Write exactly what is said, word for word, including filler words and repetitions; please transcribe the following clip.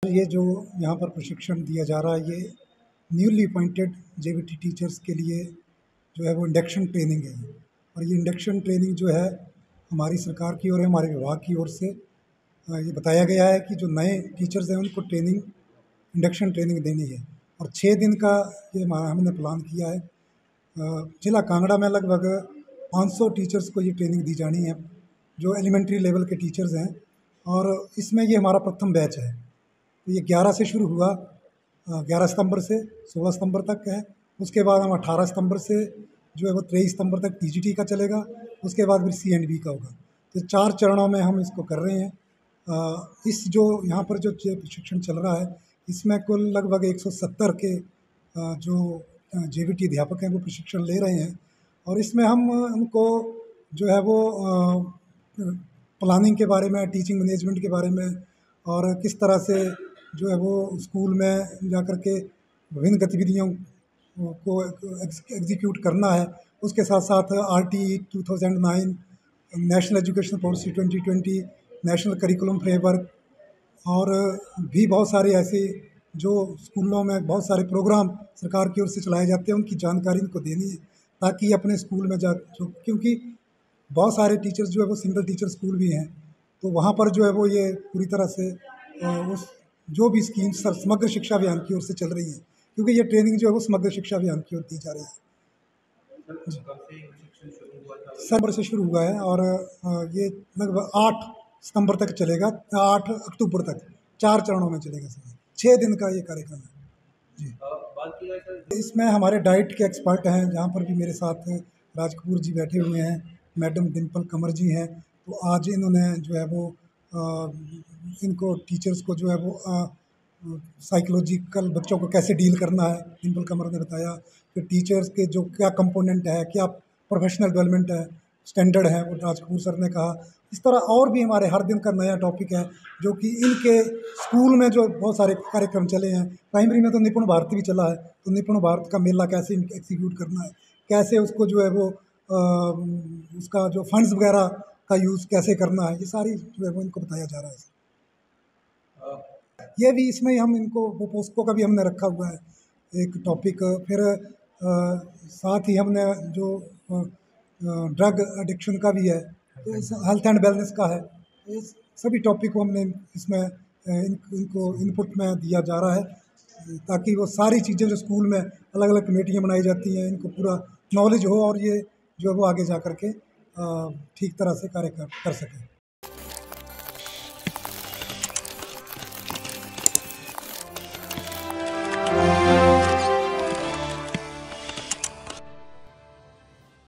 ये जो यहाँ पर प्रशिक्षण दिया जा रहा है, ये न्यूली अपॉइंटेड जेवीटी टीचर्स के लिए जो है वो इंडक्शन ट्रेनिंग है। और ये इंडक्शन ट्रेनिंग जो है हमारी सरकार की ओर, हमारे विभाग की ओर से ये बताया गया है कि जो नए टीचर्स हैं उनको ट्रेनिंग, इंडक्शन ट्रेनिंग देनी है। और छः दिन का ये हमने प्लान किया है। जिला कांगड़ा में लगभग पाँच सौ टीचर्स को ये ट्रेनिंग दी जानी है, जो एलिमेंट्री लेवल के टीचर्स हैं। और इसमें ये हमारा प्रथम बैच है। तो ये ग्यारह से शुरू हुआ, ग्यारह सितंबर से सोलह सितंबर तक है। उसके बाद हम अठारह सितंबर से जो है वो तेईस सितंबर तक टीजीटी का चलेगा। उसके बाद फिर सीएनबी का होगा। तो चार चरणों में हम इसको कर रहे हैं। इस जो यहाँ पर जो प्रशिक्षण चल रहा है, इसमें कुल लगभग एक सौ सत्तर के जो जेवीटी अध्यापक हैं वो प्रशिक्षण ले रहे हैं। और इसमें हम उनको जो है वो प्लानिंग के बारे में, टीचिंग मैनेजमेंट के बारे में, और किस तरह से जो है वो स्कूल में जा कर के विभिन्न गतिविधियों को एग्जीक्यूट करना है। उसके साथ साथ RT two thousand nine, national education policy twenty twenty, national curriculum framework और भी बहुत सारे ऐसे जो स्कूलों में बहुत सारे प्रोग्राम सरकार की ओर से चलाए जाते हैं, उनकी जानकारी इनको देनी है, ताकि अपने स्कूल में जा, क्योंकि बहुत सारे टीचर्स जो है वो सिंगल टीचर स्कूल भी हैं। तो वहाँ पर जो है वो ये पूरी तरह से उस जो भी स्कीम समग्र शिक्षा अभियान की ओर से चल रही है, क्योंकि ये ट्रेनिंग जो है वो समग्र शिक्षा अभियान की ओर दी जा रही है। सितंबर से शुरू हुआ है और ये लगभग आठ सितंबर तक चलेगा, आठ अक्टूबर तक, चार चरणों में चलेगा सर। छः दिन का ये कार्यक्रम है जी। इसमें हमारे डाइट के एक्सपर्ट हैं, जहाँ पर भी मेरे साथ राज कपूर जी बैठे हुए हैं, मैडम डिम्पल कमर जी हैं। तो आज इन्होंने जो है वो आ, इनको टीचर्स को जो है वो साइकोलॉजिकल बच्चों को कैसे डील करना है, डिम्पल कमर ने बताया कि टीचर्स के जो क्या कंपोनेंट है, क्या प्रोफेशनल डेवलपमेंट है, स्टैंडर्ड है, वो राज कपूर सर ने कहा। इस तरह और भी हमारे हर दिन का नया टॉपिक है, जो कि इनके स्कूल में जो बहुत सारे कार्यक्रम चले हैं। प्राइमरी में तो निपुण भारत भी चला है, तो निपुण भारत का मेला कैसे एग्जीक्यूट करना है, कैसे उसको जो है वो आ, उसका जो फंड्स वगैरह का यूज़ कैसे करना है, ये सारी जो है वो इनको बताया जा रहा है। ये भी इसमें हम इनको वो पोस्को का भी हमने रखा हुआ है एक टॉपिक। फिर आ, साथ ही हमने जो ड्रग एडिक्शन का भी है, तो हेल्थ एंड वेलनेस का है। ये सभी टॉपिक को हमने इसमें इन, इनको इनपुट में दिया जा रहा है, ताकि वो सारी चीज़ें जो स्कूल में अलग अलग कमेटियाँ बनाई जाती हैं, इनको पूरा नॉलेज हो और ये जो है वो आगे जा कर के ठीक तरह से कार्य कर, कर सकें।